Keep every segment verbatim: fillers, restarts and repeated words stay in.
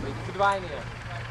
Een beetje verdwijnen. Ja.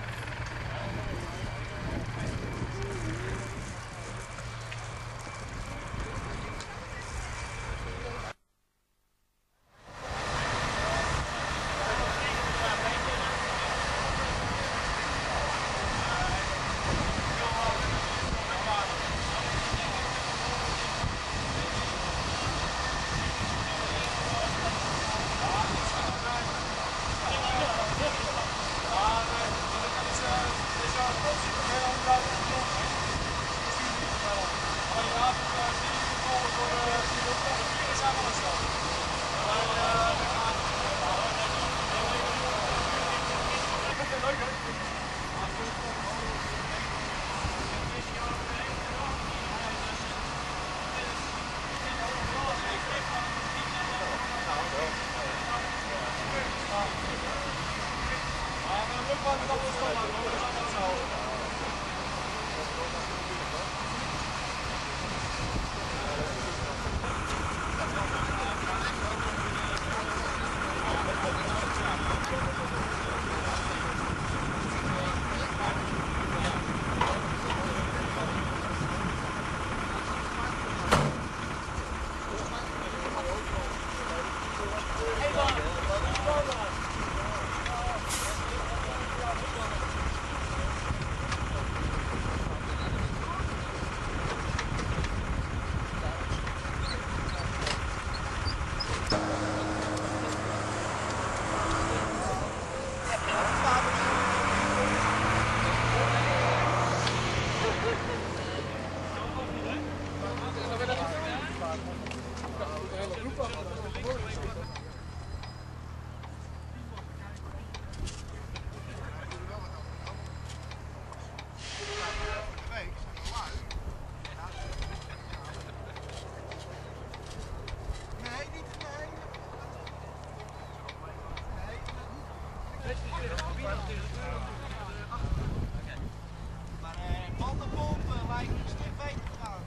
Maar uh, bandenpompen lijkt een stuk beter te gaan.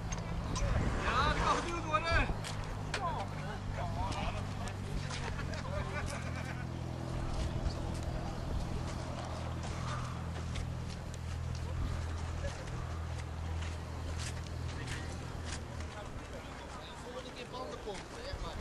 Ja, dat kan geduwd worden. Volgende keer bandenpompen, echt maar.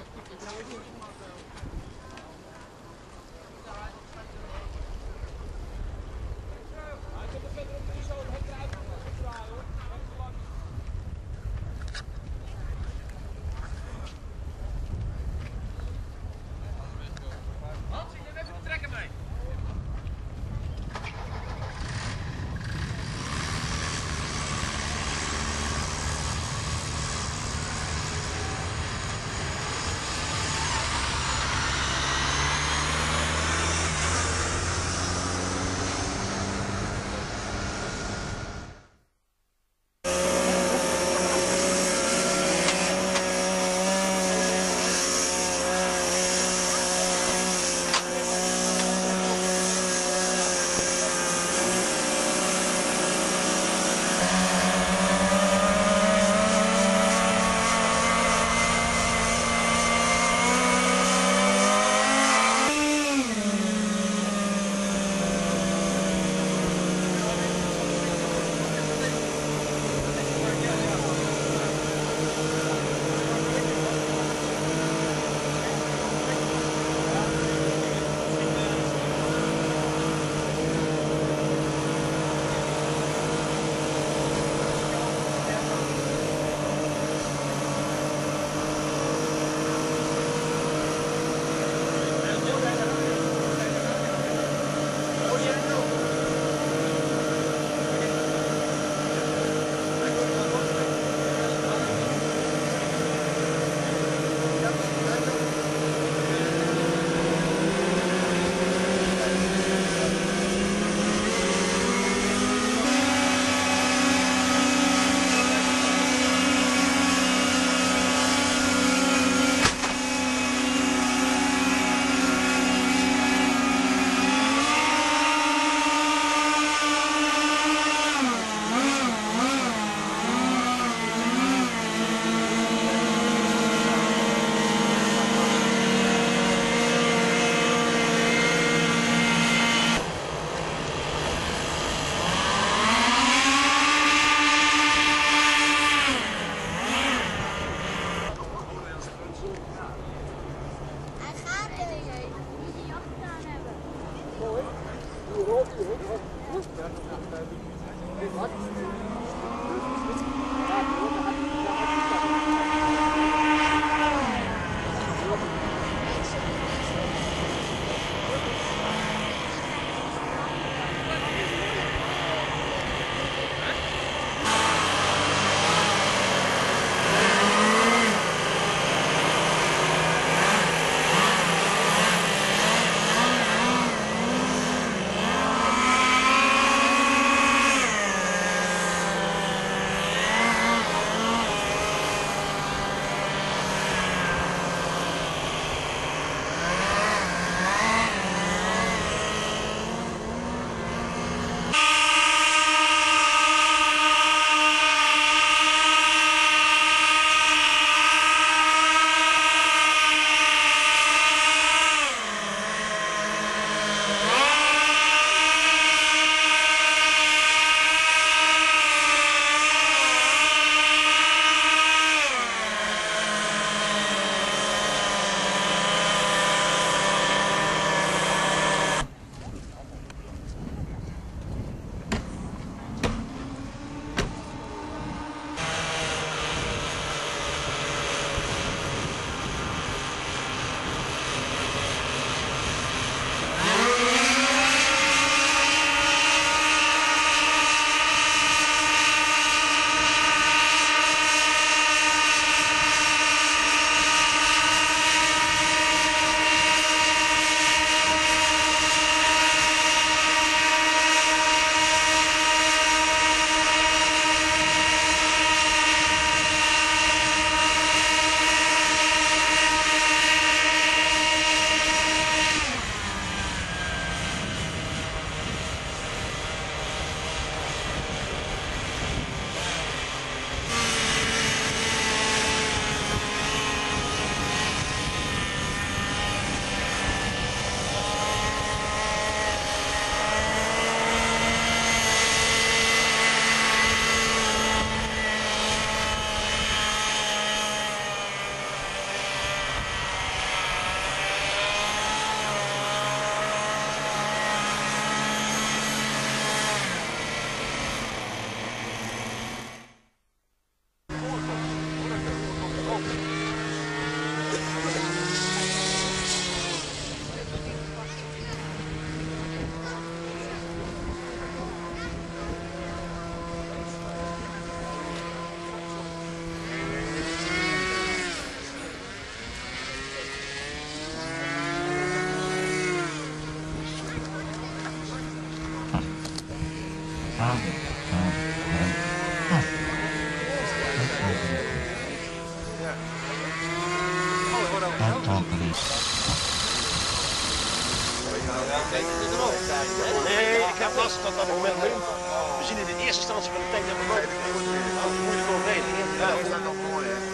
Nee, ik heb last tot dat moment nu. We zien in de eerste instantie van de tank dat we nooit moeilijk overreden. Ja, dat is nog mooi, hè?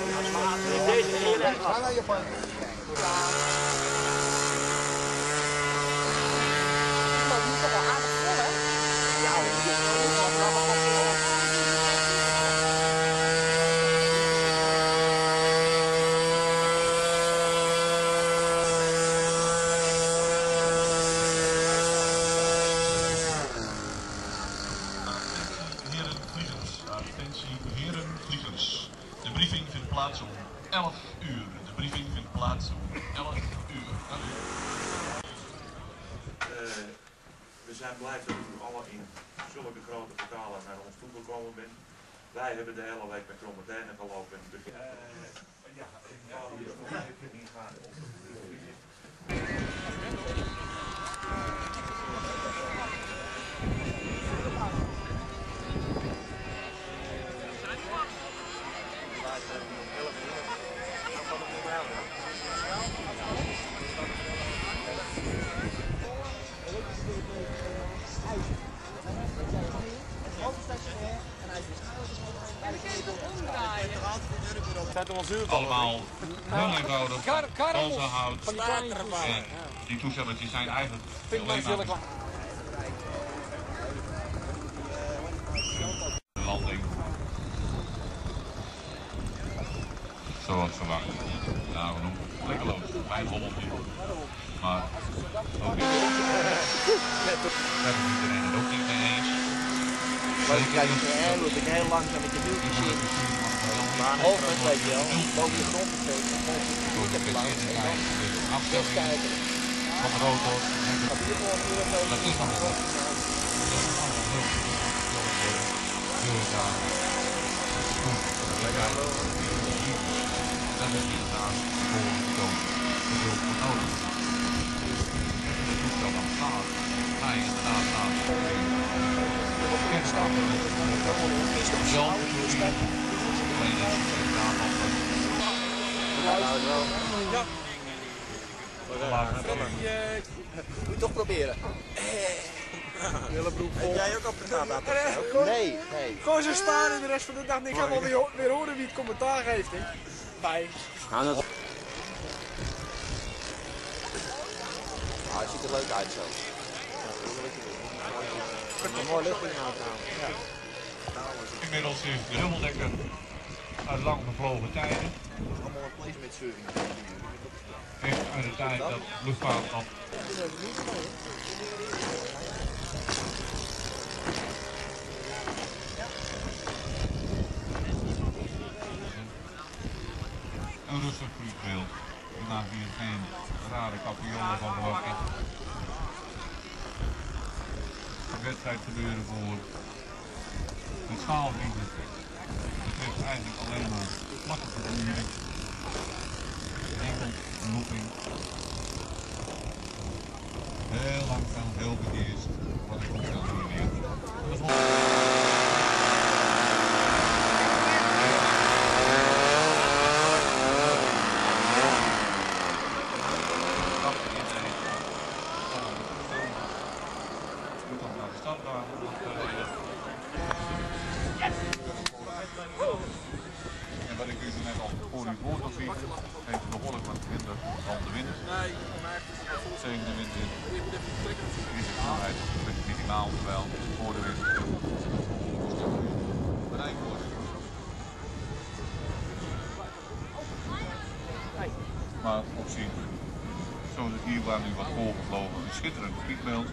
Deze heel erg last. De briefing vindt plaats om elf uur. De briefing vindt plaats om elf uur. Dank u. Uh, we zijn blij dat u alle in zulke grote vertalen naar ons toe gekomen bent. Wij hebben de hele week met Krommerdijnen gelopen en begin. Uh, ja, ik ga hier nog even ingaan op de briefing. Allemaal heel eenvoudig, balsahout en die toestelletjes zijn eigenlijk alleen maar de landing. Zoals verwacht. Nou, nog plekkeloos, klein rommeltje. Maar ook niet. Daar is iedereen het ook niet mee eens. Maar je kijkt er loop ik heel langzaam met je wieltjes in. Maar een half meter, weet je wel, boven de grond gezeten. Ik heb het lang gezeten. Best kijken. Van de auto. Maar hier gewoon nu even over de grond gezeten. Dat is inderdaad voor de toon. Dat is heel goed nodig. Dat doet dat dan slaat. Ga je inderdaad aan. Zelf alleen Ja. Moet je toch proberen. Willebroek vol. Jij ook op de data? Nee, nee. Gewoon zo staan en de rest van de dag. Ik ga wel weer, weer horen wie het commentaar geeft. Hè. Bij. Ah, dat... ah, het ziet er leuk uit zo. Een mooi luchtding aan trouwens. Ja. Inmiddels is de dubbeldekker uit lang gevlogen tijden. Allemaal een place met surfing. Echt uit de tijd dat luchtvaart nog. Een rustig vliegbeeld. Je maakt hier geen rare kapiolen van verwachten. De wedstrijd gebeuren voor het schaalvliegen. Het betreft eigenlijk alleen maar makkelijke vernieuwing. Enkel looping. Heel langzaam, heel beheerst. Wat ik ook wel niet meer. En wat ik u zo net al voor u voor zie, heeft behoorlijk wat minder dan de wind. Tegen de wind in. Hier is de snelheid minimaal, terwijl voor de wind bereikt wordt. Maar op zich, zoals het hier waar nu wat voorgevlogen, een schitterend vliegbeeld.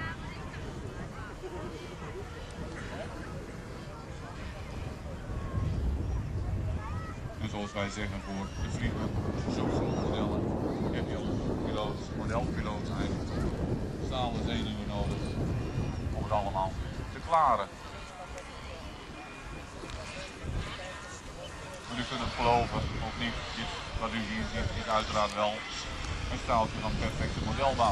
En zoals wij zeggen voor de vliegen, sowieso modellen, heb je al piloot, modelpiloot eigenlijk stalen zenuwen nodig om het allemaal te klaren. Maar u kunt het geloven of niet, dit, wat u hier ziet is uiteraard wel een staaltje van perfecte modelbouw.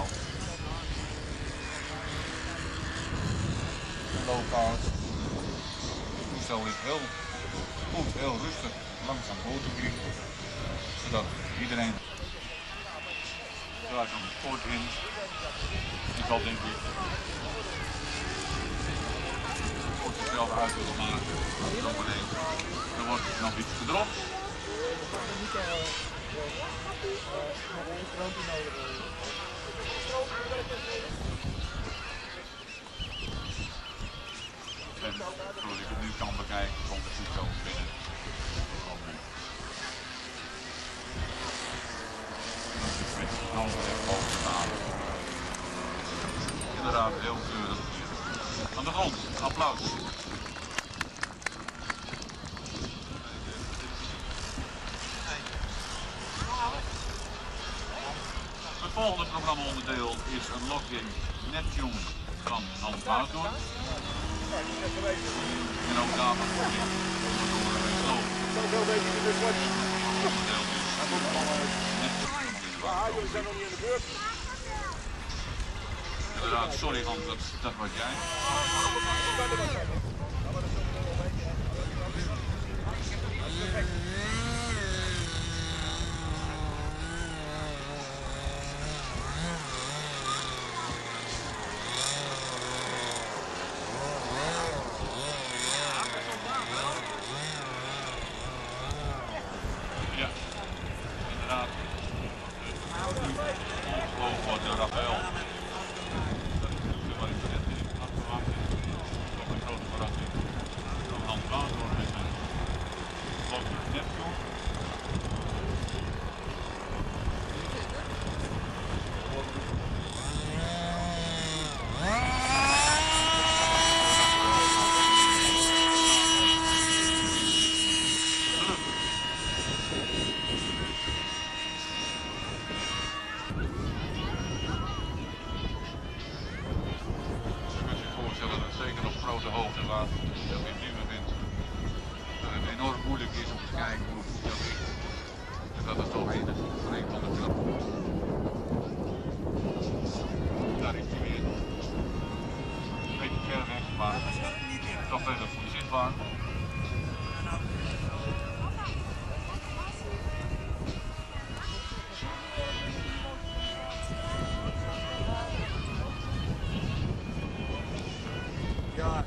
Low cost. Het toestel is heel goed, heel rustig, langzaam voor te vliegen, zodat iedereen eruit op de sport in. Ik zal denk ik voor zichzelf uit willen maken. Er wordt nog iets gedropt. En zoals ik het nu kan bekijken, komt het toestel binnen. Met de handen en boven staan. Inderdaad, heel keurig hier. Aan de grond, applaus. Het volgende programmaonderdeel is een login Neptune van Hans Buitenhoorn. En ook daarvan voor dit door een sloop. Zoveel weet je dus wat. Onderdeel Ja, jullie zijn nog niet in de beurt. inderdaad, sorry Hans, dat, dat was jij. Ja, inderdaad. Ongelooflijk wordt de Rafael. Dat is natuurlijk wat ik net in had verwacht. Toch een grote verrassing. Ja.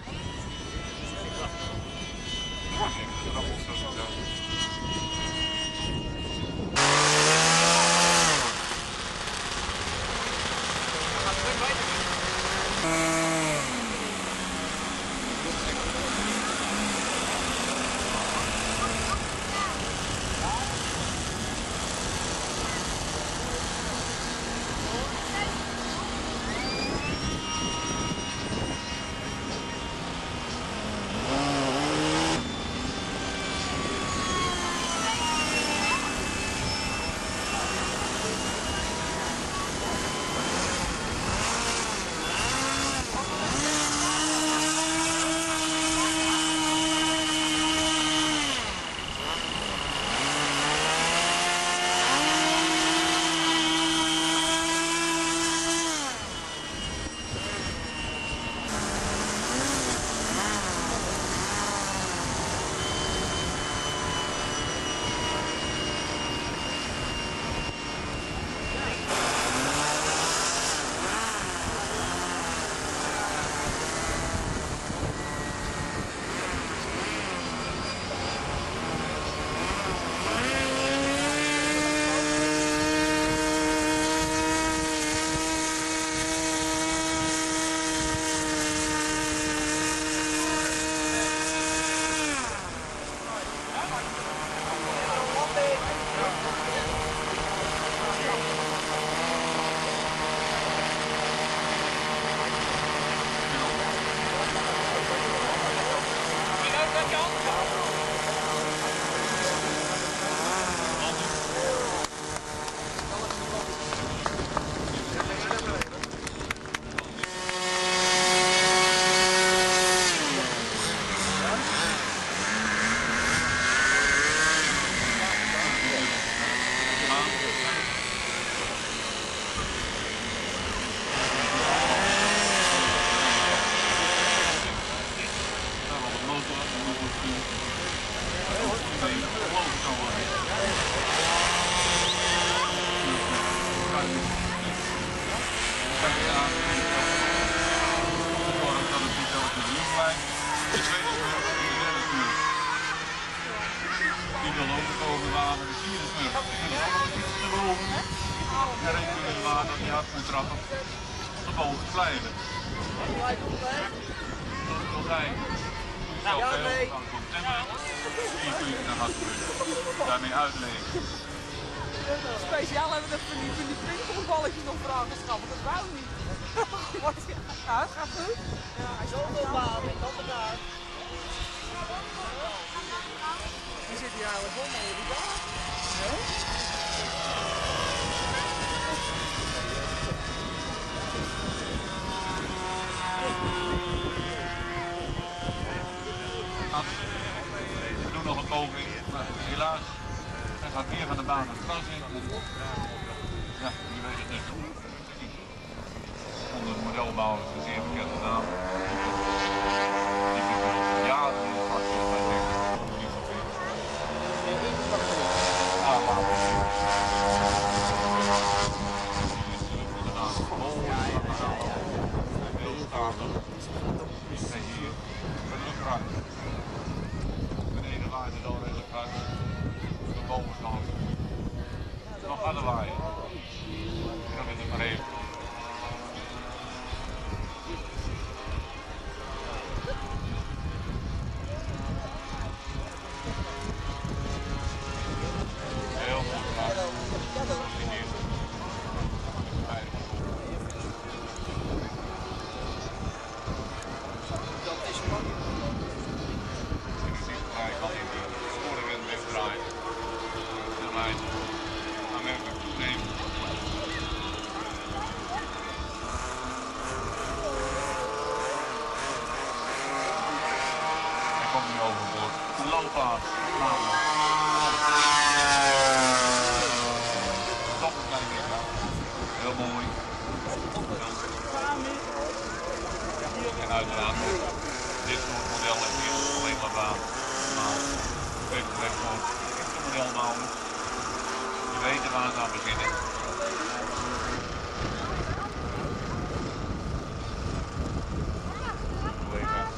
Daarmee uitleggen. Speciaal hebben we van die, van die pingpongballetjes nog voor aangeschaft, dat wou niet. Ja, het gaat goed. Ja, hij is zoveel water, dat elkaar. Die zit hier eigenlijk vol mee, die daar. We doen nog een poging, maar helaas, hij gaat meer van de baan het gras in. Ja, je weet het niet. Onder de modelbouw is een zeer bekende naam. Die heeft al jaren in het vak zit, maar ik denk dat het niet zoveel is. Ja, maar die is inderdaad vol, heel statig. En hier, gelukkig uit. Beneden waait het al redelijk uit. De bovenkant. Nog harder waaien. Dan is het maar even. Heel goed gedaan. Hier. Looppaard, top heel mooi. En uiteraard, dit soort modellen is alleen maar baan. Maar weet je echt gewoon een model bouwen. Je weet waar ze aan beginnen. Hoe even.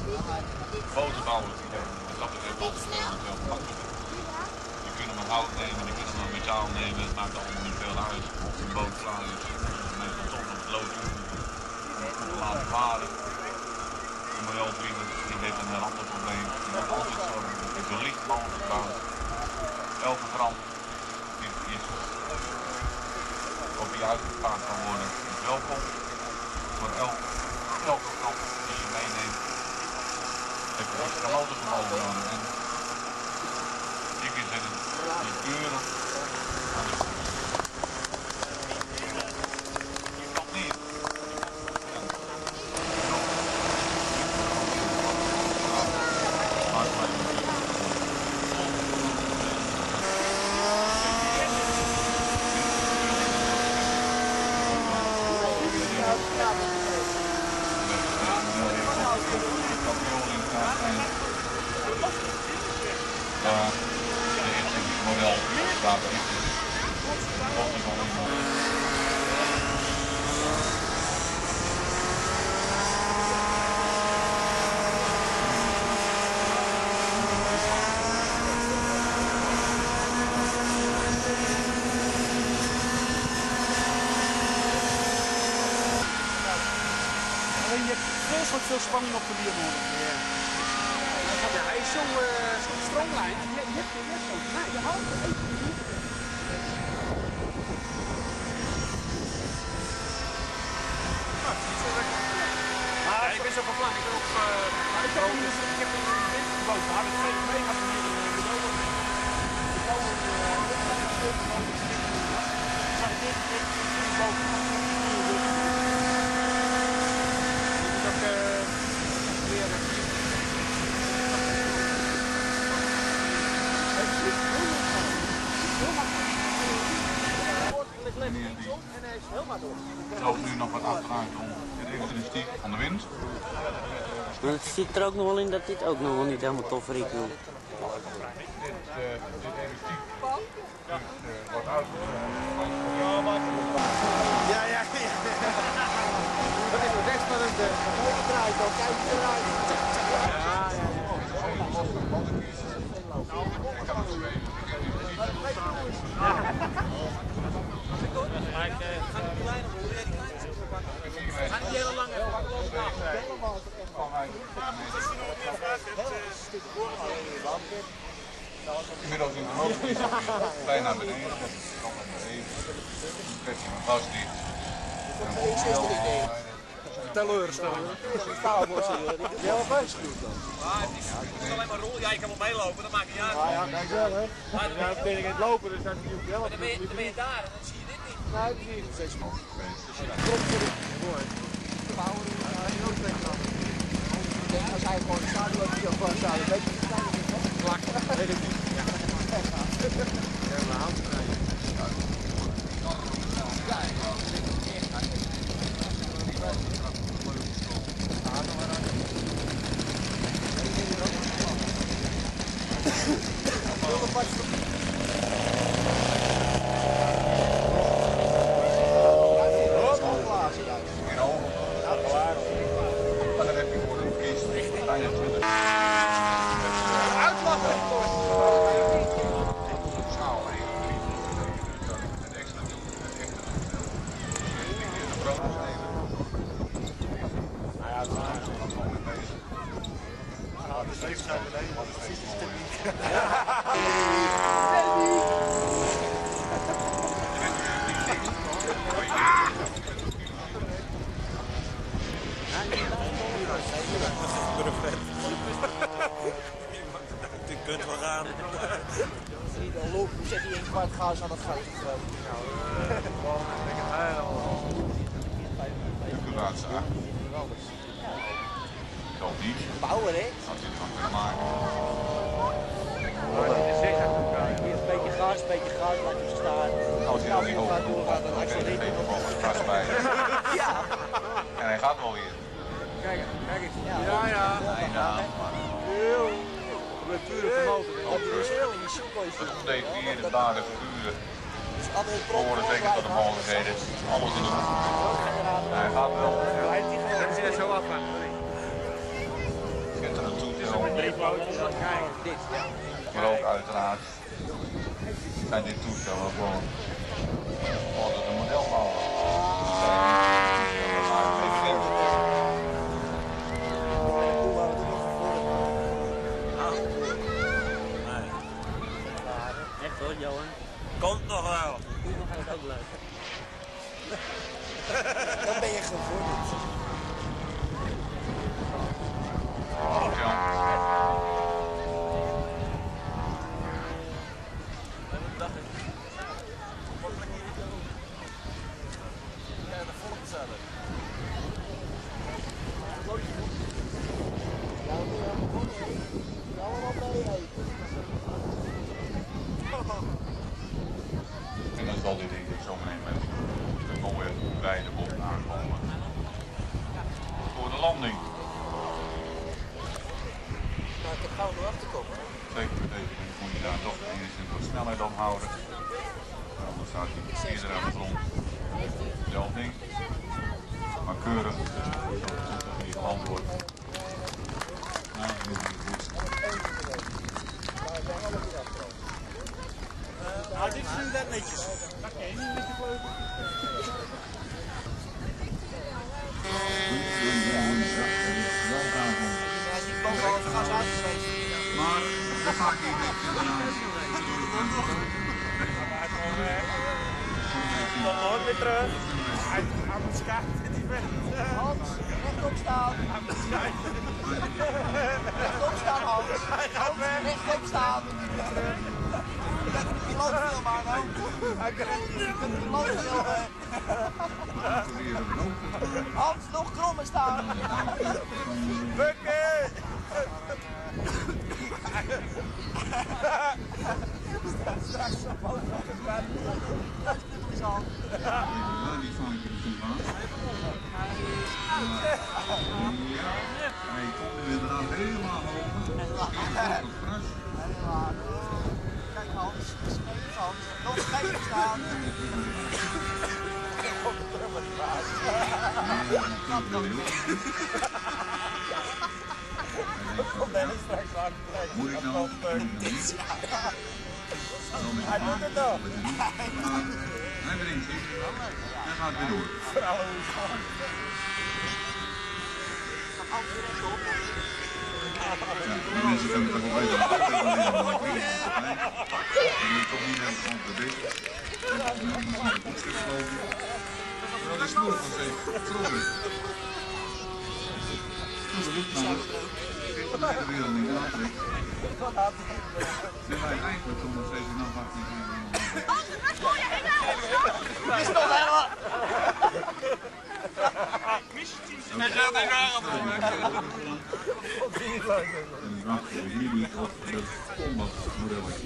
boterbouwers, wat dat betreft altijd wel makkelijk. Je kunt hem met hout nemen, je kunt hem met metaal nemen, het maakt allemaal niet veel uit. Of een boot klaar is, met een ton op het lood toe, om te laten varen. De modelvlieger, die heeft een heel ander probleem. Je moet altijd zorgen dat je zo licht mogelijk bouwt. Elke gram die is op die uitgepaard kan worden, is welkom. Voor elk, elke gram die je meeneemt, heb je extra motorvermogen nodig. En ik is het die keuren aan de voet. Je kan niet. Model staat er niet. Je hebt vreselijk veel spanning op de wiel nodig. Ja. Ja, hij is zo, uh, zo stroomlijn. Je, je hebt je net zo. Nee, je houdt er even niet. Nou, het is niet zo lekker. Maar ja, ik ben zo van plan. Ik ben ook. Uh, maar ik heb een ik heb een winterboot gehad. Ik heb mega van hier in de Dover. De Dover, de stuk, de boot, de stuk. Ik zag dit, dit, dit boot. Het loopt nu nog wat achteruit om het elastiek van de wind. Maar het zit er ook nog wel in dat dit ook nog wel niet helemaal tof riekt. Dit, uh, dit elastiek dit, uh, wordt uitgevoerd. Ja, ja, ja. Dat is de rest van het mooie draait al. Kijk, draait. Ja, ja, Maar ik ga die kleine hoe die kleine ga die hele lange Inmiddels in de motor bijna beneden. Trek je hem vast niet. teleurstelling. Ja, wat waarschuwt dan? Het is alleen maar rol. Ja, ik kan wel meelopen, dat maakt niet uit. Ah ja, kijk wel hè. Maar Ja, dan ben ik aan het lopen, dus dat is niet wel. dan ben je, dan ben je daar en dan zie je dit niet. Nee, dat is niet steeds man. Klopt voor dit. Mooi. Bouwen, ja, heel tegenaan. Ik denk als hij gewoon staat, loopt hij gewoon staan. Weet je, staan we niet. Klak, weet ik niet. Ja. Ja, mijn hand krijgen. En dan heb je voor een kist vijfentwintig. Uitlachen! Schaal een extra doel, een echte doel. Die keer de brood snijden. Nou ja, dat is gewoon mee bezig. Nou, de steeds zijn beneden, want het is niet. Dit kunt wel gaan. Niet al lopen, hoe zet hij een kwart gas aan dat gas? Gewoon lekker helemaal. De laatste acht. Ik hoop niet. Bouwen hè? Als je het van kunt maken. Hier een beetje gas, een beetje gas, laat je staan. Als hij dan niet hoog gaat doorgaan, dan dan extra geef ritme. je gewoon gas bij. Ja! En hij gaat wel weer. Kijk eens, kijk eens. Ja, ja. Bijna. Heel. De pure vermogen. Dat is heel in die soeplees. Het gedefinieerde dagen vuur. Dus altijd Behoren zeker tot de mogelijkheden. Alles in de hoek. Hij gaat wel. Dat is zo af. Schitterend toestel. zo. Drie foto's dan kijk. Dit. Maar ook uiteraard zijn dit toestellen voor worden de modelbouwer. Echt hoor, Johan. Komt nog wel. Hoeveel gaat het ook leuk. Dan ben je gevorderd. En dan zal dit denk ik zo meteen met de mooie wijde bocht aankomen voor de landing. Nou, ik heb gauw door te komen. Zeker met deze ding moet je daar toch enigszins wat snelheid op houden. Anders staat hij eerder aan de grond. Zelfde ding. Maar keurig, zodat het niet geland wordt. Nou, dat is niet goed. Nou, dit is net netjes. Dat ken je niet met de vleugel. Ja, die bovenal het gas uitgeschreven. Maar dat ga ik niet weten. Dan nooit weer terug. Hij hij moet schijten, die vent. Hans, rechtop staan. Hij moet schijten. Rechtop staan, Hans. Hij gaat weg. Rechtop staan. Je bent een piloot filmen, ook. Hij kan het Je bent een piloot filmen. Hans, nog krommen staan. bukken. Straks omhoog. Dat is al. Die vang ik natuurlijk aan. Hij komt er inderdaad helemaal over. Kijk Hans, scheef Hans. Nog scheef staan. Moet ik nou? Hij doet het nog. Hij brengt zich. Hij gaat weer door. Ja, die mensen kunnen toch wel weten dat het ook weer een mooi ding is. Dat moet toch niet helemaal van de beest. Dat is een mooi opschrift gelopen. Dat is snoer van zeker. Vroeger. Vroeger roept nou. De hele wereld niet aantrekt. Dus wij eigenlijk toen nog steeds in afwachting van. Is nog helemaal. Hij gaat niet raar op. En ik wacht voor jullie op het combat-modelletje.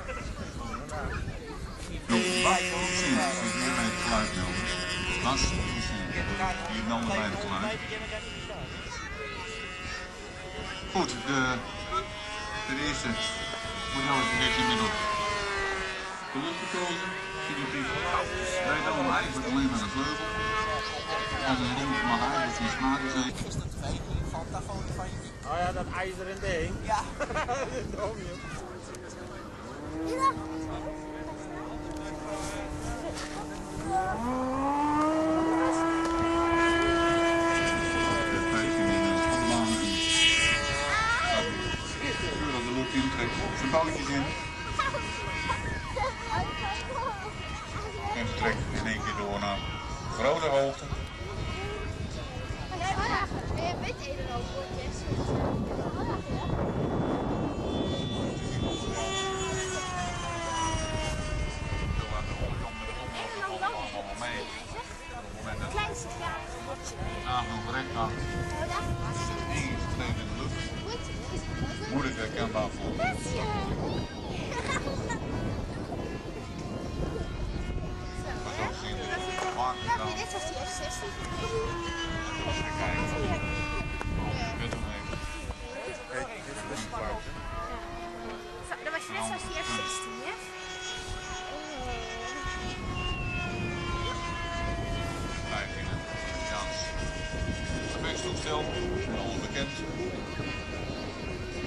Wat precies is nu bij het geluid melden? Wat precies? Hier melden bij het geluid. Goed, de, de eerste modelletje heeft inmiddels de lucht gekozen. Wij dan eigenlijk alleen maar de vleugel. Als een rond mag eigenlijk geen smaken zijn. Gisteren twee, die valt daar gewoon van je. Oh ja, dat ijzeren ding. Ja. Dom, joh. De lucht intrekt, zijn boutjes in. En vertrekt in één keer door naar grote hoogte. Kleinste graag. Nagenoeg recht aan. Eén streep in de lucht. Moeilijk herkenbaar voor. Maar zo zien we het vaak gedaan. Dit was die F zestien. Even kijken. Oh, ik weet hem even. Kijk, dit is best een fout. Dat was net zoals die F zestien, hè? Blijft in het Amerikaans. Het gevechtstoestel, onbekend.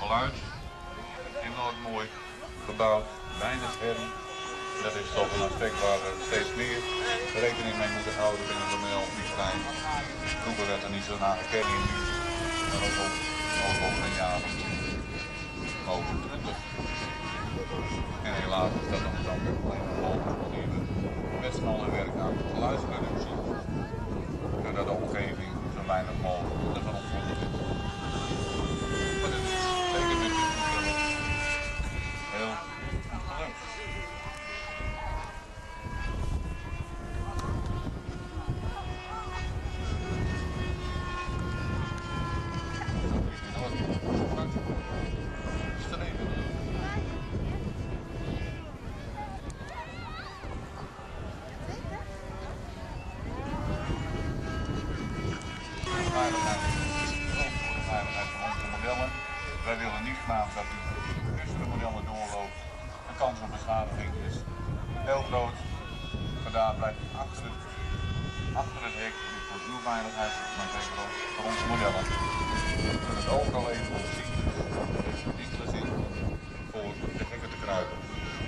geluid. Enorm mooi gebouwd, weinig herrie. Dat is toch een aspect waar we steeds meer rekening mee moeten houden binnen de melkvliegtuig. Vroeger werd er niet zo naar gekeken in nu, maar ook op, ook op een jaar over twintig. En helaas is dat nog dan alleen mogelijk wanneer we met z'n allen werken aan geluidsreductie. Zodat de omgeving zo weinig mogelijk ervan ontvangen is. Maar dit is zeker met dit toestel heel gelukt. Wij willen niet graag dat u tussen de modellen doorloopt. De kans op beschadiging is heel groot. Vandaar blijft u achter het, achter het hek. Dit voor uw veiligheid, maar zeker ook voor onze modellen. We kunnen het overal even goed zien. Inclusief voor de hekken te kruipen.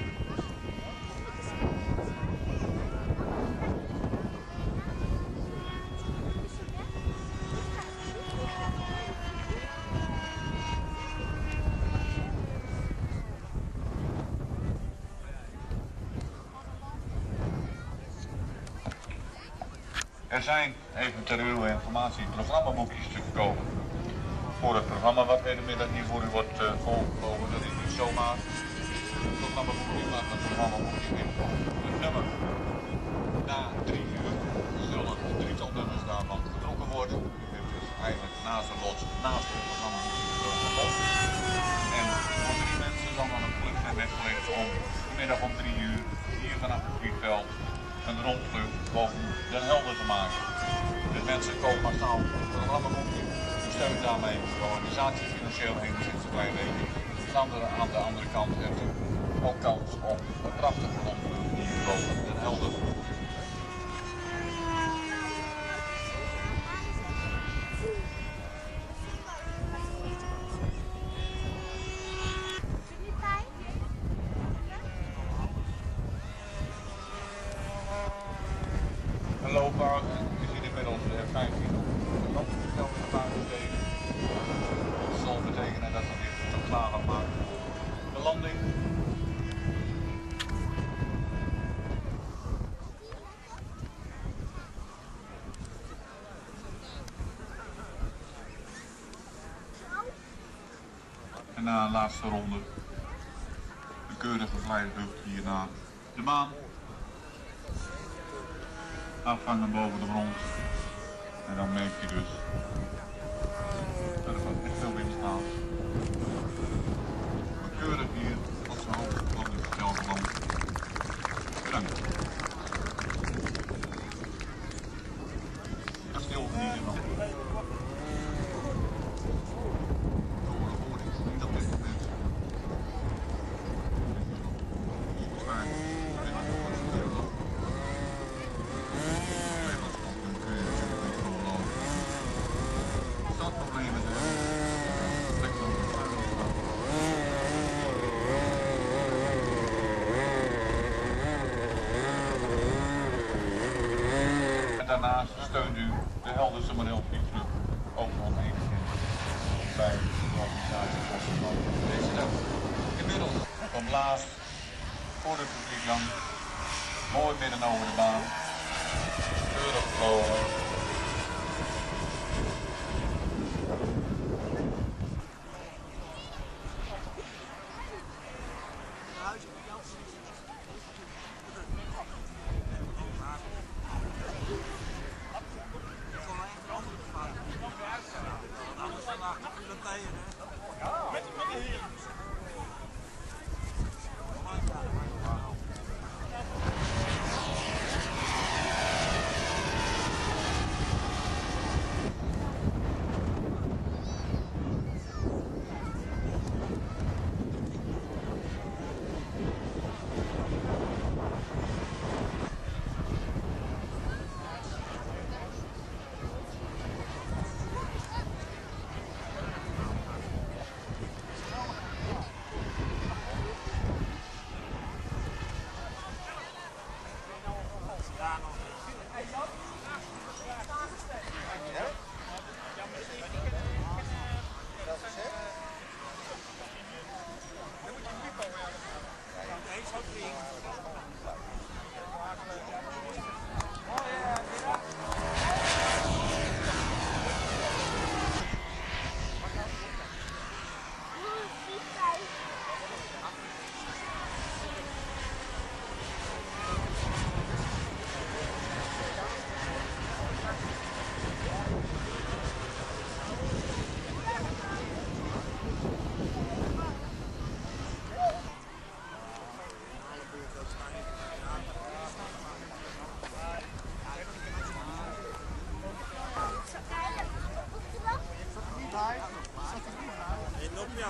Er zijn even ter uw informatie programmaboekjes te kopen voor het programma wat hedendemiddag hier voor u wordt uh, volgelopen. Dat is niet zomaar een programmaboekje, maar een programmaboekje heeft een nummer. Na drie uur zullen een drietal nummers daarvan getrokken worden. U heeft dus eigenlijk naast de lot, naast het programmaboekje gelopen. En voor drie mensen zal dan een vlucht zijn weggelegd om middag om drie uur hier vanaf het vliegveld een rondvlucht boven Den Helder te maken. Dus mensen kopen massaal een programmaboekje. U steunt daarmee de organisatie financieel enigszins een klein beetje. Aan de, aan de andere kant heeft u ook kans op een prachtige rondvlucht hier boven Den Helder. Een loopbaan, je ziet inmiddels de F vijftien op de landtoestel in de baan steken. Dat zal betekenen dat we weer klaar gaan maken voor de landing. En na een laatste ronde, een keurige vlijvlucht hier naar de maan. Afvangen boven de grond. En dan merk je dus dat er echt veel wind staat. Maar keurig hier op zijn hoogte van het Gelderland. Bedankt. Kasteel genieten dan. Niet op dit moment. Daarnaast steunt u de Helderse modelvliegclub ook nog enigszins bij de organisatie van deze dag. Inmiddels van Blaas voor de publiekgang, mooi midden over de baan, keurig gevlogen.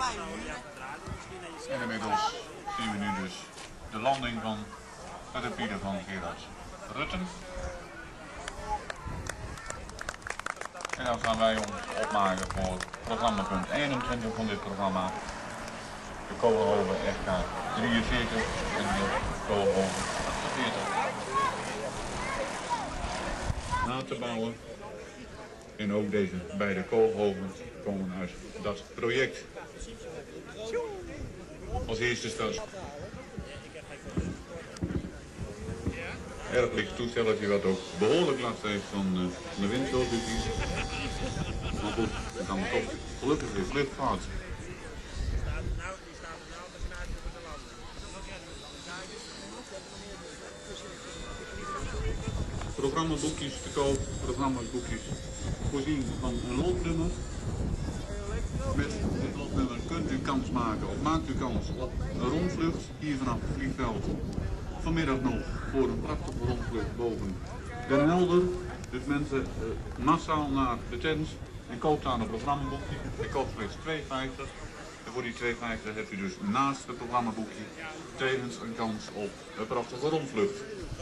En inmiddels zien we nu dus de landing van het rapide van Gerard Rutten. En dan gaan wij ons opmaken voor programmapunt eenentwintig van dit programma. De Kogelhoven R K drieënveertig en de Kogelhoven achtenveertig. Na te bouwen. En ook deze beide kogelhoven komen uit dat project. Als eerste staat erg licht toestelletje wat ook behoorlijk last heeft van uh, de wind zoals u ziet. Maar goed, het kan toch gelukkig weer vlucht gehad. Programmaboekjes te koop, programmaboekjes voorzien van een lotnummer. Met dit lotnummer kunt u kans maken of maakt u kans op een rondvlucht hier vanaf het vliegveld. Vanmiddag nog voor een prachtige rondvlucht boven Den Helder. Dus mensen uh, massaal naar de tent en koopt daar een programmaboekje. Het kost slechts twee vijftig. En voor die twee vijftig hebt u dus naast het programmaboekje tevens een kans op een prachtige rondvlucht.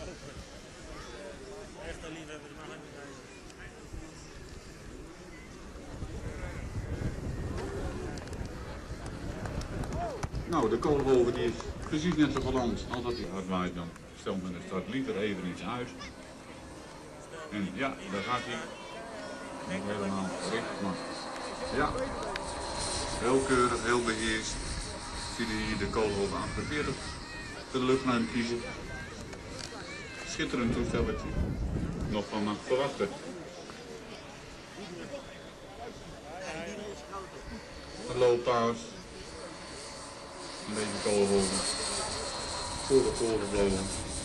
Nou, de kogelhoven die is precies net zo geland als dat hij uitwaait, dan stelt men de start liever even iets uit. En ja, daar gaat hij. Niet helemaal recht, maar ja, heel keurig, heel beheerst. Zie je hier de kogelhoven achtenveertig de luchtruim kiezen. Schitterend toestelletje. Nog van mag verwachten. Een looppaus. Een beetje kogelhoven. Voor de kogelhoven.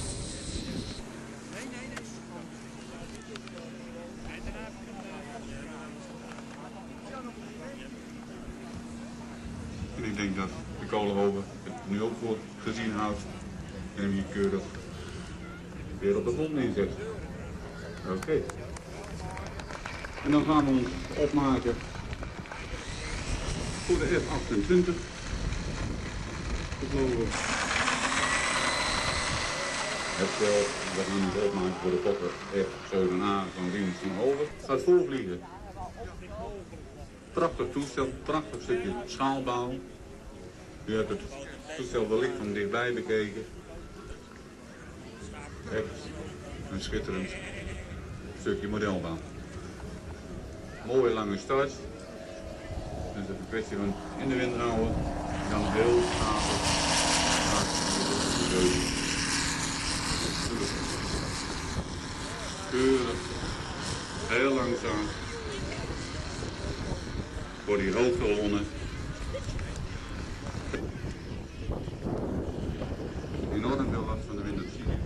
En ik denk dat de kogelhoven het nu ook voor gezien houdt. En hem hier keurig weer op de grond neerzet. Oké. Okay. En dan gaan we ons opmaken voor de F achtentwintig. Hetzelfde, we gaan het opmaken voor de Fokker F zeven A van Riemens van Hoven. Het gaat voorvliegen. Prachtig toestel, prachtig stukje schaalbouw. U hebt het toestel wellicht van dichtbij bekeken. Echt een schitterend stukje modelbouw. Mooie lange start. Dus het is een kwestie van in de wind houden. Dan heel stapel. Keurig. Heel langzaam. Voor die hooggewonnen. Enorm veel last van de wind, dat zie je.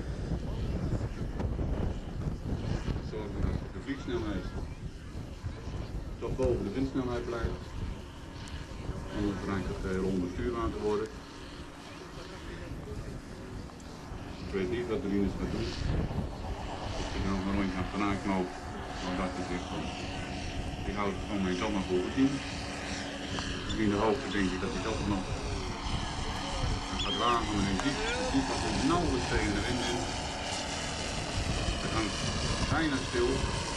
Zorgen dat de vliegsnelheid toch boven de windsnelheid blijft. Anders dreigt het heel onbestuurbaar te worden. Ik weet niet wat de Rinus gaat doen. Als je dan een rondje achteraan knoopt, dan dacht hij zich van, die houdt het gewoon mee allemaal voor gezien. Misschien de hoogte denk ik dat hij dat nog gaat wagen, maar je ziet, je ziet dat er nauwelijks tegen de wind in. Het hangt bijna stil.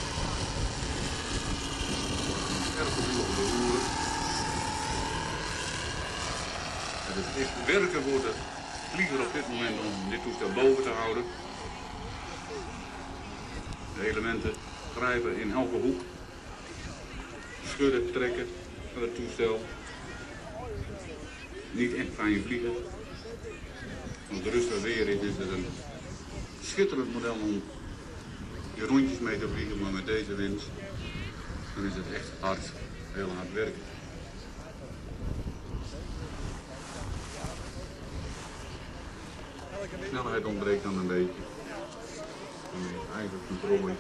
Erg gevoelig op de roeren. Het is echt werken voor de vlieger op dit moment om dit toestel boven te houden. De elementen grijpen in elke hoek. Schudden, trekken van het toestel. Niet echt fijn vliegen. Als het rustig weer is, is het een schitterend model om je rondjes mee te vliegen, maar met deze wind dan is het echt hard, heel hard werken. De snelheid ontbreekt dan een beetje. Dan is eigenlijk een prooi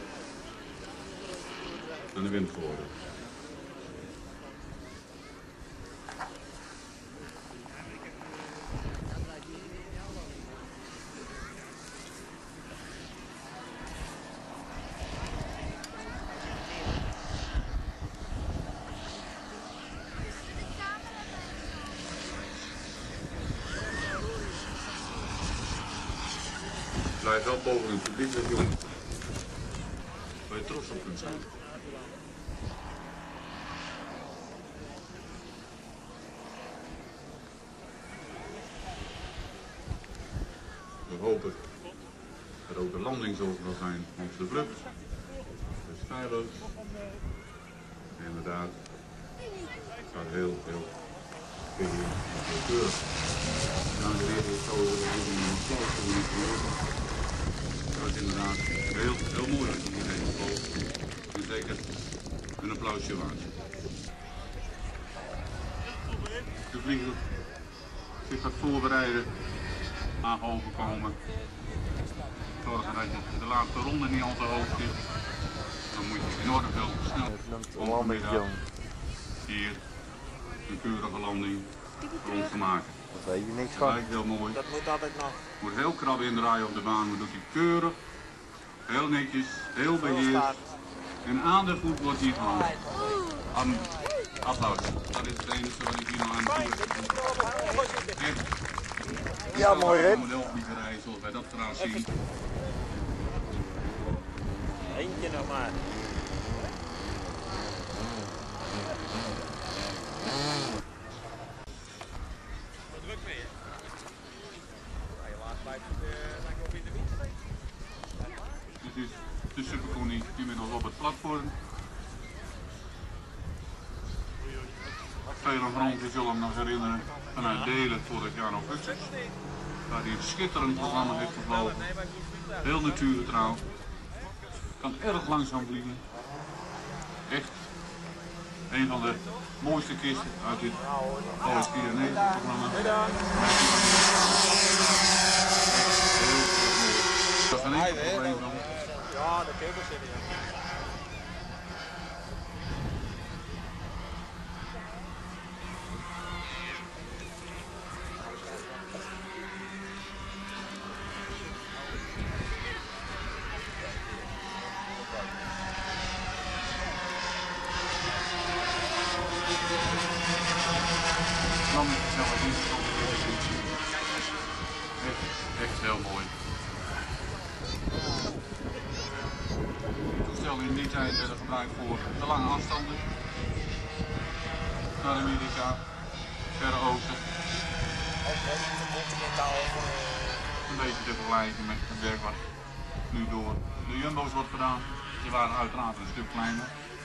aan de wind geworden. Wij wel boven het publiek dat jong. Waar je trots op kunt zijn. We hopen dat ook de landing zo zal zijn langs de brug. Dat is veilig. En inderdaad, het gaat heel, heel, heel, heel keurig. Nou, de reden is zo dat we in een applaus voor niet verloren. Dat is inderdaad heel, heel mooi in deze geval. En zeker een applausje waard. De vlieger zich gaat voorbereiden, aan overkomen. Zorgen dat je de laatste ronde niet al te hoog zit. Dan moet je enorm veel snel vanmiddag hier een keurige landing voor ons te maken. Dat weet je niks Dat van. lijkt heel mooi. Dat moet altijd nog. Moet heel krap indraaien op de baan, maar doet hij keurig, heel netjes, heel beheerst. En aan de voet wordt hij gehaald. Aan applaus. Dat is het enige wat ik hier nog aan toe heb. Echt. Ja, mooi rit. Een modelvliegerij zoals wij dat graag zien. Eentje nog maar. Wat druk mee, hè? Helaas blijft het lijkt wel in de wind. Dit is de Superconnie inmiddels op het platform. Velen van ons zullen hem nog herinneren vanuit Delen vorig jaar augustus. Waar hij een schitterend programma heeft gevlogen. Heel natuurgetrouw. Kan erg langzaam vliegen. Echt een van de mooiste kisten uit dit O S P N E-programma. Dat is een enkel probleem van. Ja, dat kun je wel zitten, ja. Echt, echt heel mooi. Toestellen in die tijd werden gebruikt voor de lange afstanden. Naar Amerika, Verre Oosten. Een beetje te vergelijken met het werk wat nu door de Jumbo's wordt gedaan. Die waren uiteraard een stuk kleiner.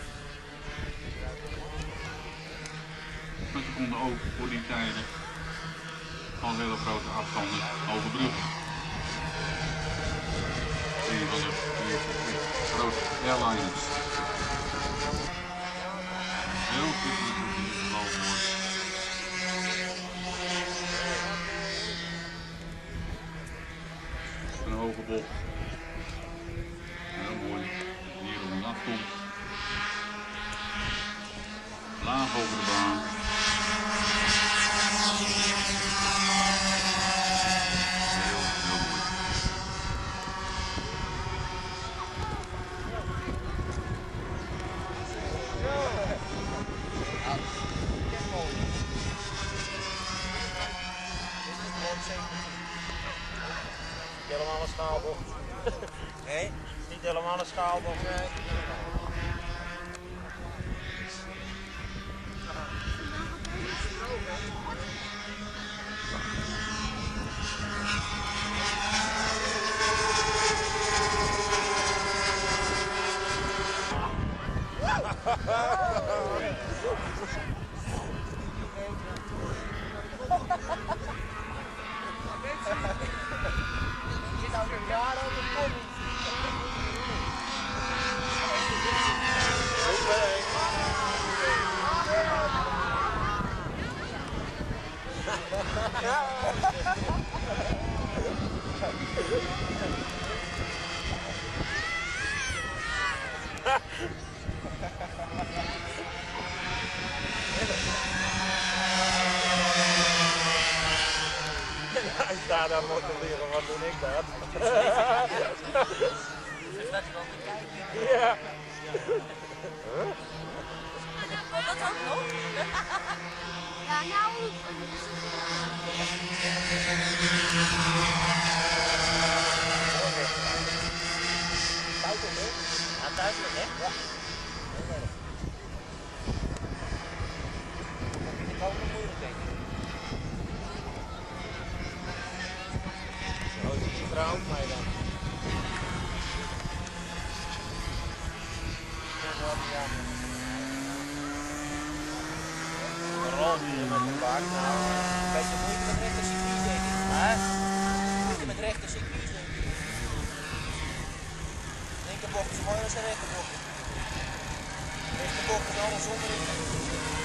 Maar ze konden ook voor die tijden al hele grote afstanden overbruggen. Een van de grote airliners. Heel goed in het geval wordt. Een hoge bocht. Heel mooi. Hier op een afkomt. Laag over de baan. Niet helemaal een schaalbocht. Nee? Niet helemaal een schaalbocht. Nee. Je zit al een jaar op de pony. Hij staat daar mooi te leren, wat doe ik dat? Ja. Dat ook nog? Ja, nou. Oké. lastig, hè? Ja. Dat vind ik ook nog moeilijk, denk ik. Zo, die is vrouw mij dan. Rol hier met een paard. Nou, een beetje moeite met rechter circuit, denk ik. Hè? Moeite met rechter circuit, denk ik. Linkerbocht is mooier dan zijn rechterbocht. Rechterbocht is allemaal zonder richting.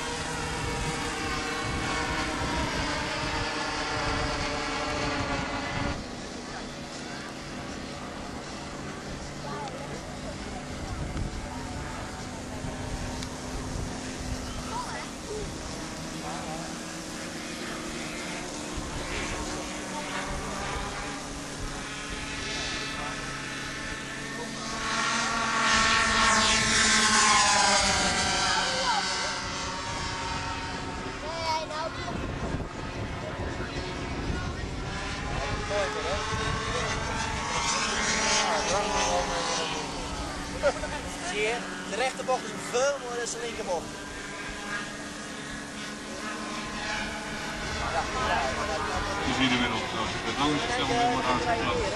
Zie je, de rechterbocht is veel mooier dan de linkerbocht. Je ziet inmiddels dat het langstel wordt uitgeplaatst.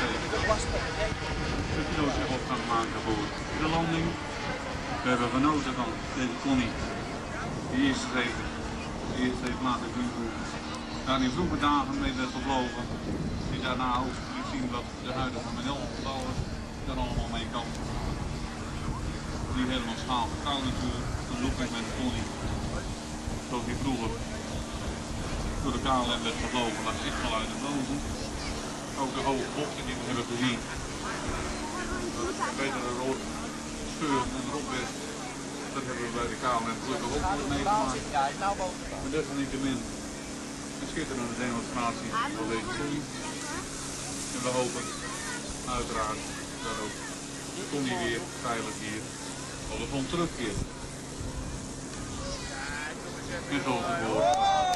De piloot zich op gaat maken voor de landing. We hebben genoten van deze Connie, die eerst heeft, die eerst heeft laten vliegen. Daar in vroege dagen mee werd gevlogen. Die daarna ook liet zien wat de huidige M N L-bouwer er allemaal mee kan. Niet helemaal schaal getrouw natuurlijk, een looping met Connie. Zoals die vroeger door de K L M werd gevlogen, lag echt wel uit de boven. Ook de hoge bochten die we hebben gezien. Betere rood, scheuren en rotweg. Dat hebben we bij de K L M gelukkig ook nooit meegemaakt. Maar desalniettemin een schitterende demonstratie van deze Connie. En we hopen uiteraard dat ook Connie weer veilig hier op de grond terugkeert. En zoals het hoort.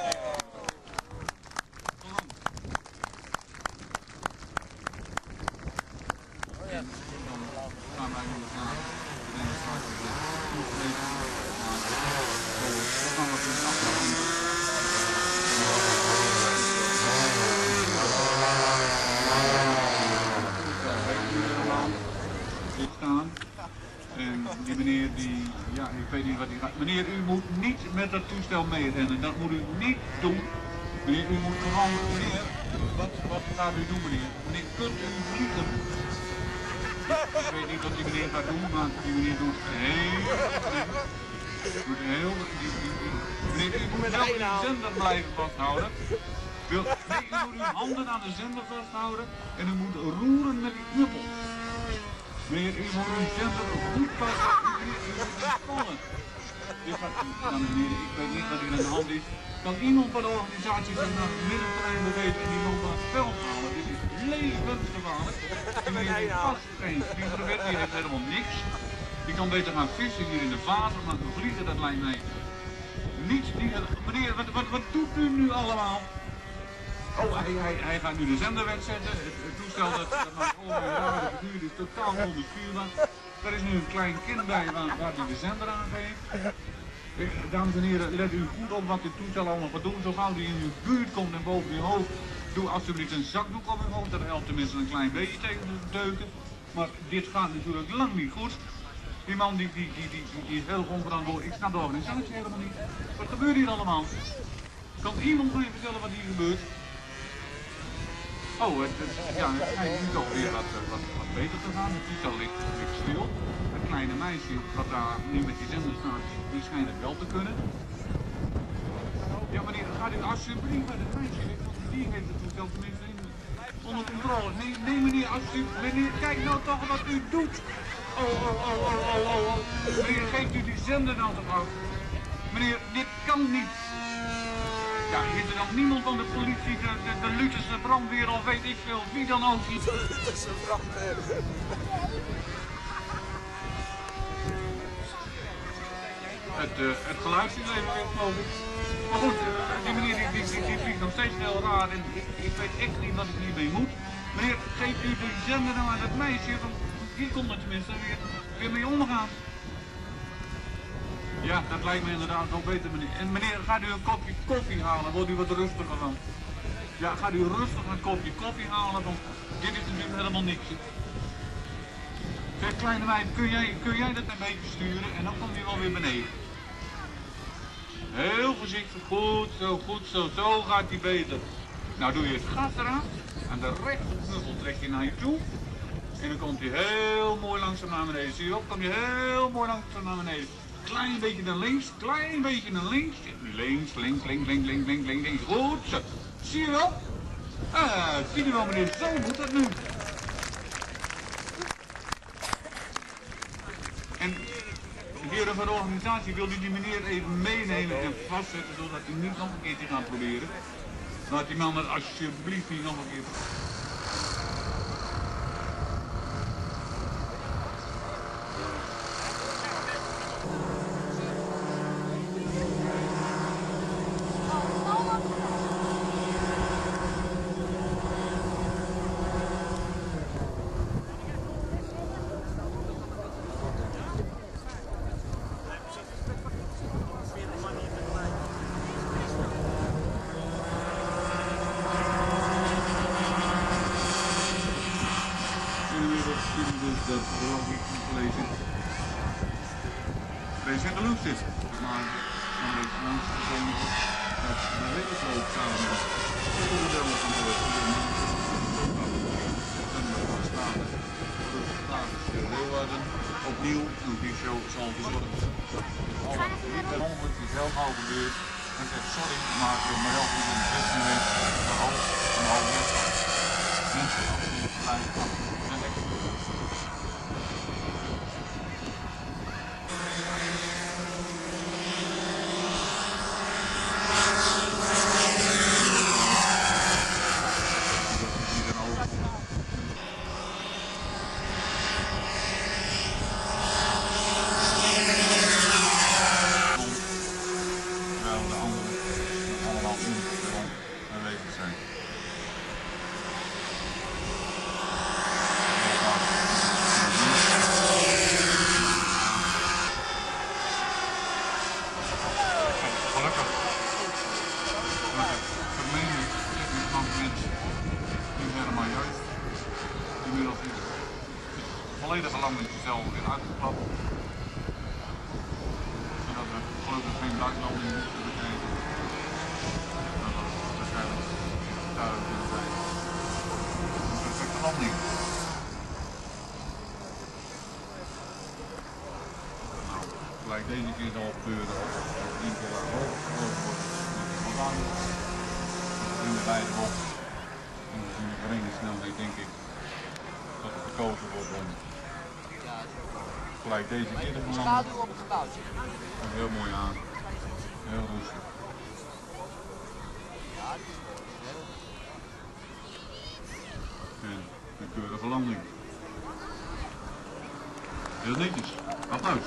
En die meneer die, ja ik weet niet wat hij gaat. Meneer, u moet niet met dat toestel meerennen, dat moet u niet doen. Meneer, u moet gewoon, meneer, wat, wat gaat u doen meneer? Meneer, kunt u vliegen? Ik weet niet wat die meneer gaat doen, maar die meneer doet heel, doet heel, die, die, die, meneer, u moet wel uw zender blijven vasthouden. Wil, nee, u moet uw handen aan de zender vasthouden en u moet roeren met die knuppel. Meneer, u moet uw zender goed passen, u moet ontspannen. Dit gaat, dames en heren, ik weet niet wat hier aan de hand is. Kan iemand van de organisatie zich naar het middenterrein bewegen en die man van het veld halen? Dit is levensgevaarlijk. Die meneer heeft vast geen vliegerbed, die heeft helemaal niks. Die kan beter gaan vissen hier in de vaten, maar vliegen dat lijkt mij niets. Die, meneer, wat, wat, wat doet u nu allemaal? Oh, hij, hij, hij gaat nu de zender wegzetten. Het, het toestel dat, dat maakt allemaal raar, de figuur is totaal onbestuurbaar. Er is nu een klein kind bij waar, waar hij de zender aangeeft. Dames en heren, let u goed op wat dit toestel allemaal gaat doen. Zo gauw die in uw buurt komt en boven uw hoofd, doe alsjeblieft een zakdoek op uw hoofd. Dat helpt tenminste een klein beetje tegen de deuken. Maar dit gaat natuurlijk lang niet goed. Die man die, die, die, die, die is heel onverantwoord. Ik snap de organisatie helemaal niet. Wat gebeurt hier allemaal? Kan iemand mij vertellen wat hier gebeurt? Oh, het, het, ja, het schijnt nu toch weer wat, wat, wat beter te gaan. Het toestel ligt, ligt stil. Het kleine meisje wat daar nu met die zender staat, die schijnt het wel te kunnen. Ja meneer, gaat u alsjeblieft bij het meisje weg, want die heeft het toestel tenminste in, onder controle. Nee, nee meneer, alsjeblieft. Meneer, kijk nou toch wat u doet. Oh, oh, oh, oh, oh, oh, oh. Meneer, geeft u die zender nou toch af? Meneer, dit kan niet. Ja, is er dan niemand van de politie, de, de, de Lutherse brandweer of weet ik veel, wie dan ook? De Lutherse brandweer. Het, uh, het geluidssysteem weer geloof ik. Maar goed, uh, die meneer die, die, die, die vliegt nog steeds heel raar en ik, ik weet echt niet wat ik hiermee moet. Meneer, geeft u de zender nou aan het meisje? Want hier komt dat je mensen weer, weer mee omgaan. Ja, dat lijkt me inderdaad wel beter, meneer. En meneer, gaat u een kopje koffie halen, wordt u wat rustiger van. Ja, gaat u rustig een kopje koffie halen, want dit is natuurlijk helemaal niks. Zeg, kleine meid, kun jij, kun jij dat een beetje sturen en dan komt hij wel weer beneden. Heel voorzichtig, goed zo, goed zo, zo gaat hij beter. Nou doe je het gas eraan en de rechterknuffel trek je naar je toe. En dan komt hij heel mooi langzaam naar beneden. Zie je wel, komt hij heel mooi langzaam naar beneden. Klein beetje naar links, klein beetje naar links. Links, links, links, links, links, links, links, links. Goed zo. Zie je wel? Ah, zie je wel meneer, zo moet dat nu. En de heren van de organisatie wil u die meneer even meenemen en vastzetten zodat hij niet nog een keertje gaat proberen. Laat die man dat alsjeblieft niet nog een keer. Dat geloof ik niet gelezen. Deze in de lucht zit. Maar dan weet je langs de zon dat de wereldloop samen is. De onderdelen van de Staten. De Staten Leeuwarden opnieuw een show zal verzorgen. Niet per ongeluk die zelf al gebeurt. En zegt sorry, maar maar help niet in de kwestie heeft. De hoofd van de halve mensen. Mensen absoluut gelijk achter. En ik. Volledige landing zelf weer uitgeklapt. Zodat we gelukkig geen buitenlanding moeten bekijken. Dat was waarschijnlijk duidelijk in de tijd. Een perfecte landing. Nou, gelijk deze keer zal gebeuren als het één keer laag hoog gegooid wordt. Wat aan. In de beide bocht. En we zien de geringe snelheid denk ik dat er gekozen wordt om gelijk deze keer te veranderen. Schaduw op het gebouwtje. Heel mooi aan. Heel rustig. En een keurige landing. Heel netjes. Applaus.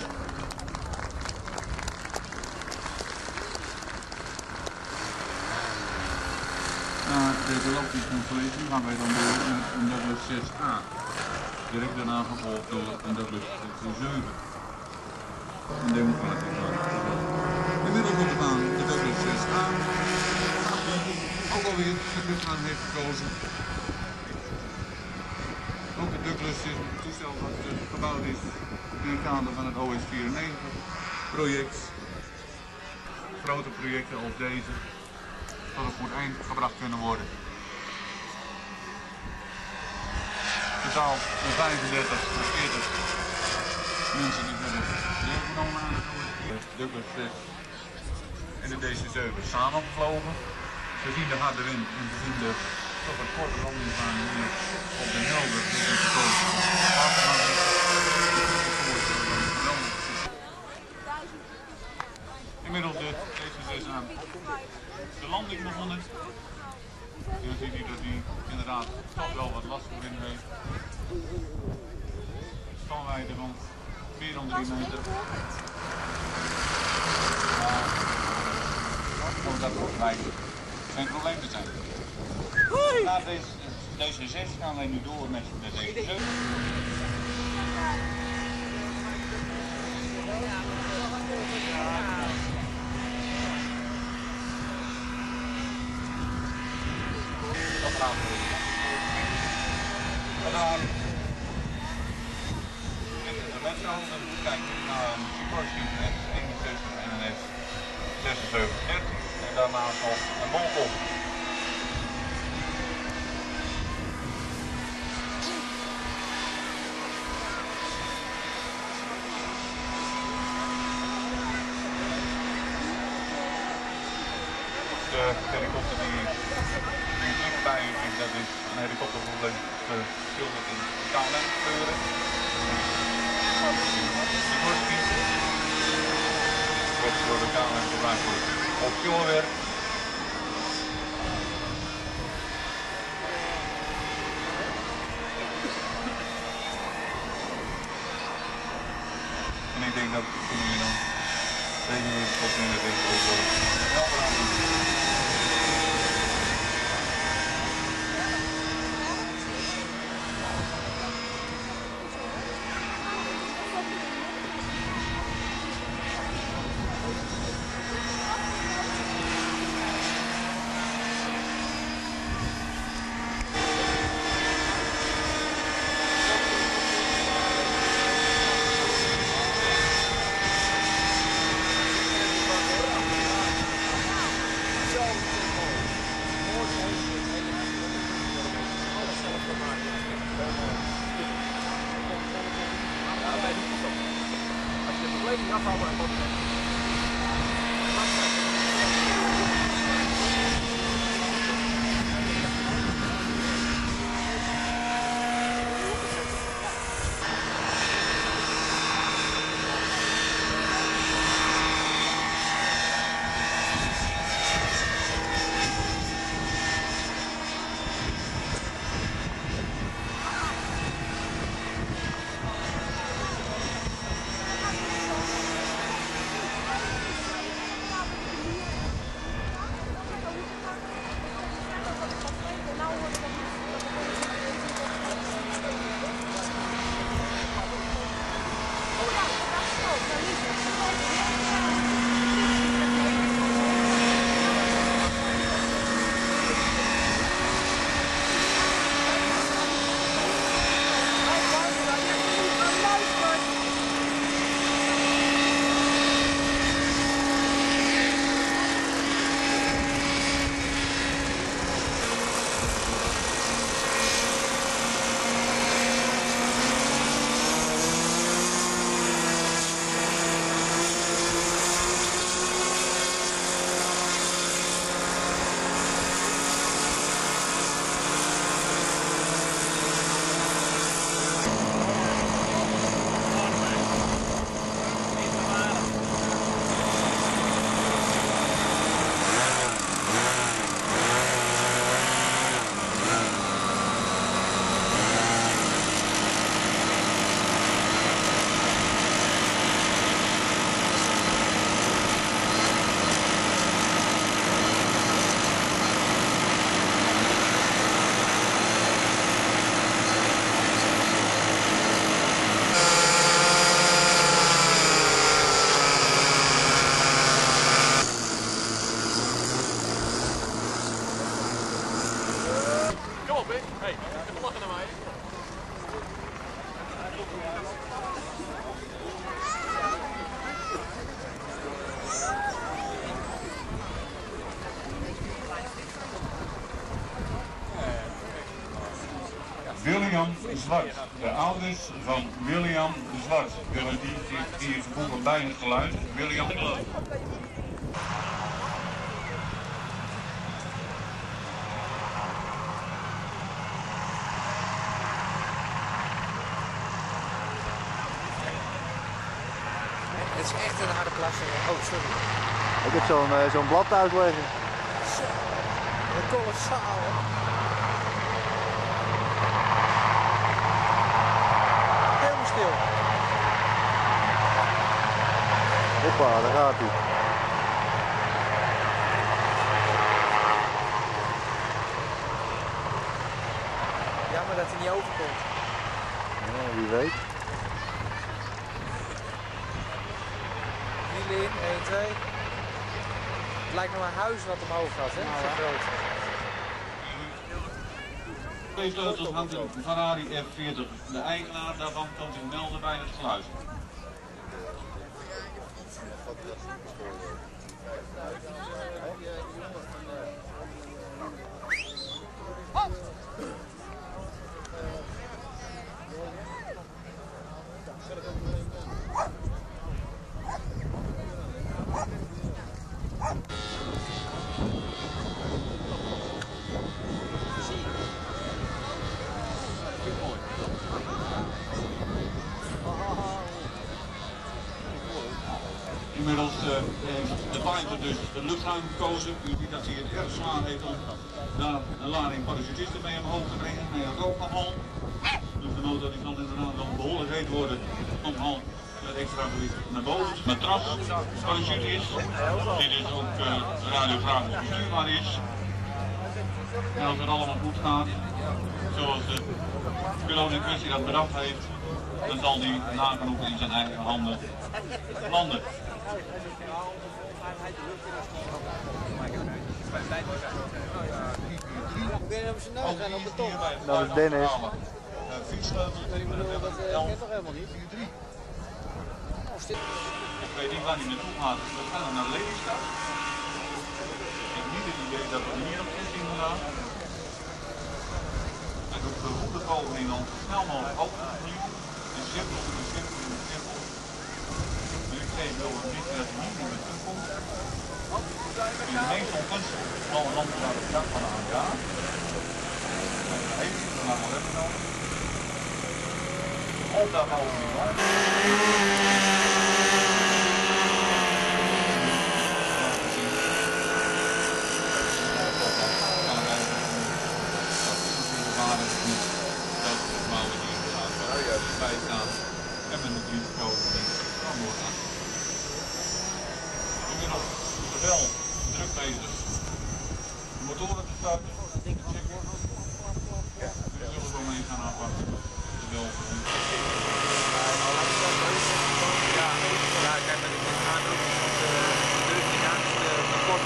Na deze loopjes constellation gaan wij dan door met een Douglas zes A. Direct daarna gevolgd door een Douglas zeven. Een democratische baan. Inmiddels op de baan de Douglas zes A. Die ook alweer de aan heeft gekozen. Ook de Douglas is een toestel dat gebouwd is in het kader van het O S vierennegentig project. Grote projecten als deze tot een goed eind gebracht kunnen worden. Totaal de vijfendertig, de veertig mensen die hebben deelgenomen aan de Douglas zes en de D C zeven samen gevlogen. We zien de harde wind en we zien de toch een korte landingsbaan hier op de helder. Inmiddels de D C zes aan de landing begonnen. En dan ziet u dat hij inderdaad toch wel wat last van wind heeft. Spanwijdte van meer dan drie meter. Maar ook dat wordt wij geen probleem te zijn. Na deze D C zes gaan wij nu door met de D C zeven. En dan in de metro, dan kijk je naar een Sikorsky S eenenzestig en een S zesenzeventig dertig en daarnaast nog een Volvo. De helikopter die ik bij u vind, dat is een helikopter geschilderd in K L M kleuren. Sikorsky. Wordt door de K L M gebruikt voor offshorewerk. En ik denk dat kunnen we dan deze tot nu het is over William Zwart. De ouders van William Zwart. Willen die hier gevoegd bij het geluid. William Zwart. Het is echt een harde klasse. Oh, sorry. Ik heb zo'n uh, zo'n blad thuis liggen. Zo. Een kolossaal. Helemaal stil. Hoppa, daar gaat hij. Jammer dat hij niet overkomt. Ja, wie weet. één, twee. Het lijkt nog een huis wat omhoog gaat, hè? Zo groot. Twee sleutels hangt een Ferrari F veertig. De eigenaar daarvan kan zich melden bij het sluis. Inmiddels uh, heeft de Pijper dus het luchtruim gekozen. U ziet dat hij het erg zwaar heeft om daar een lading parachutisten mee omhoog te brengen. Hij had ook nogal. Dus de motor die kan inderdaad wel behoorlijk heet worden om al met extra gewicht naar boven. Matras, parachute is. Dit is ook uh, radiovraag of bestuurbaar is. En als het allemaal goed gaat, zoals de piloot in kwestie dat bedacht heeft, dan zal hij nagenoeg in zijn eigen handen landen. Dat is Dennis. Ik weet niet waar hij naartoe gaat. We gaan naar Lelystad. Ik heb niet het idee dat we hier op zestien gaan. Hij doet de goede poging om snel mogelijk open te vliegen. Een cirkel, een cirkel, een cirkel. Nu ik geef wil het niet dat hij niet meer terugkomt. In de meeste ongunstige gevallen landen naar het dak van de A N K. Even de lange weg genomen. Op daar boven die man. En met het risico kan doorgaan. Inmiddels is er wel druk bezig de motoren te starten. Ja, we zullen wel mee gaan aanpakken. Wel ja, ja, kijk, maar ik ga ook de druk die naast de rapport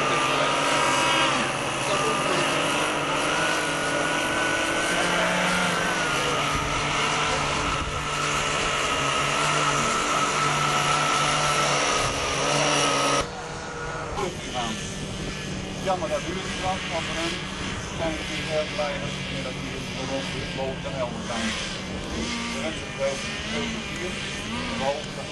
jammer dat duurt niet lang, want voor hen zijn we niet heel blij dat we hier de boven de helder zijn. De rest is wel veel plezier, behalve dat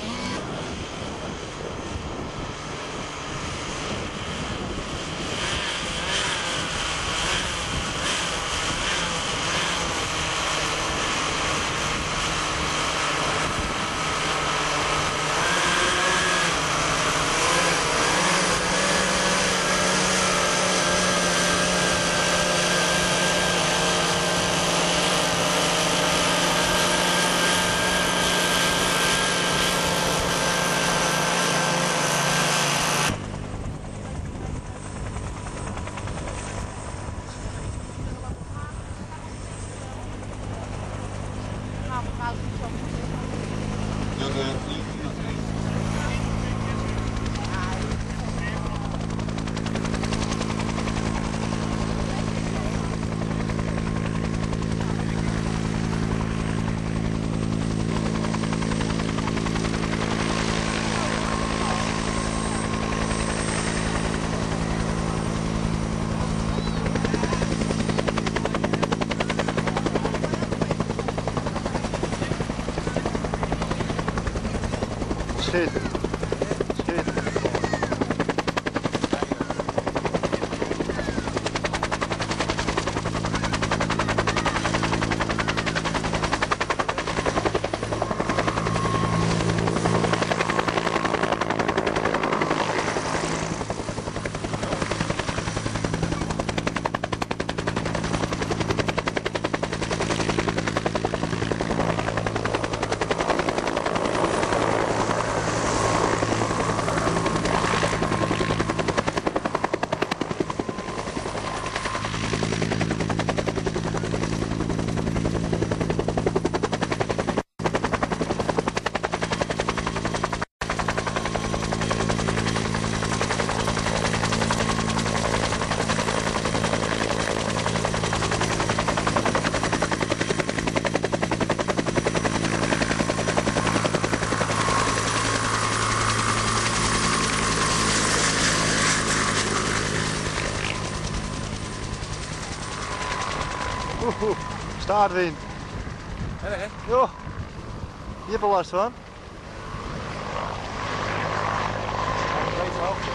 Shit. Shit. Oeh, staartwind. Erg hè? Joh, je hebt er last van. Deze hoogte.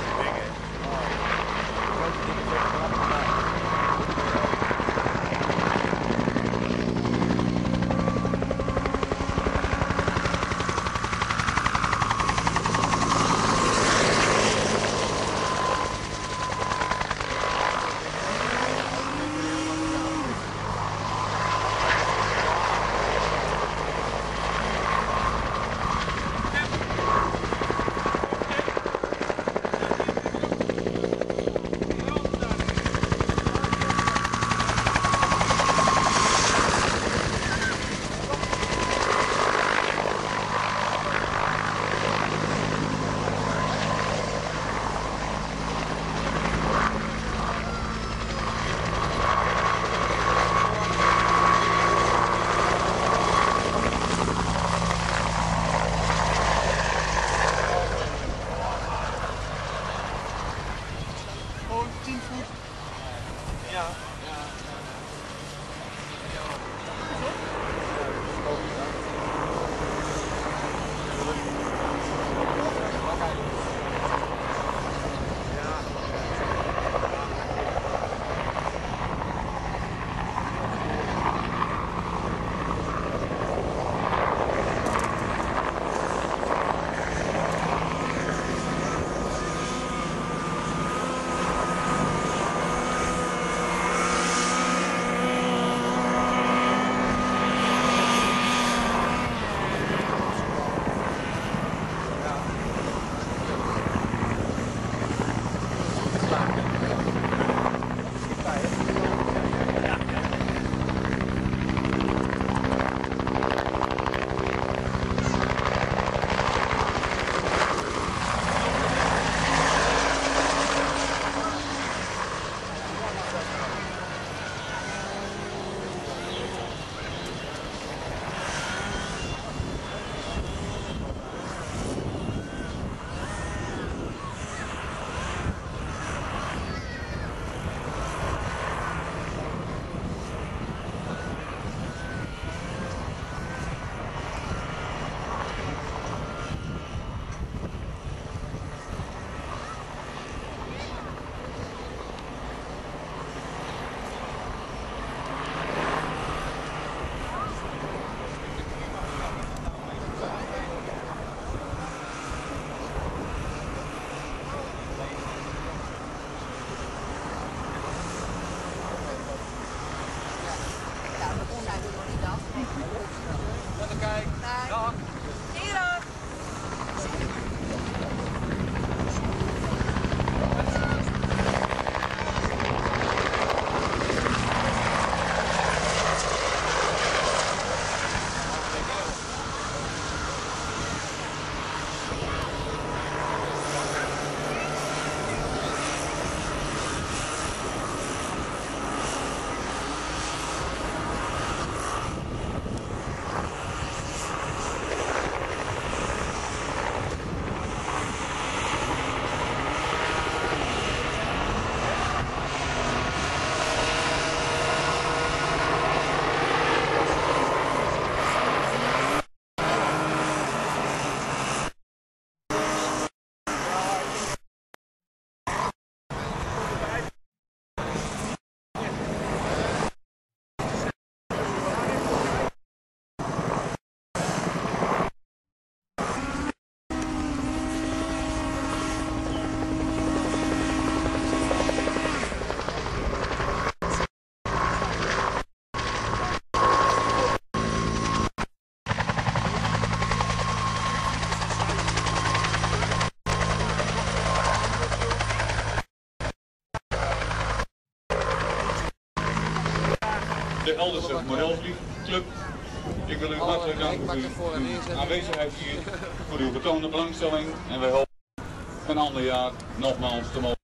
De Eldense Modelvliegclub. Ik wil u hartelijk danken voor uw aanwezigheid hier, voor uw betoonde belangstelling en wij hopen een ander jaar nogmaals te mogen.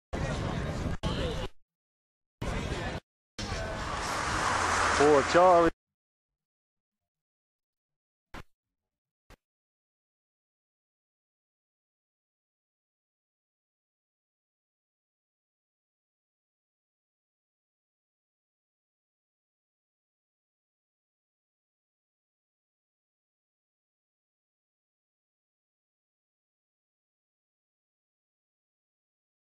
Voor Charlie.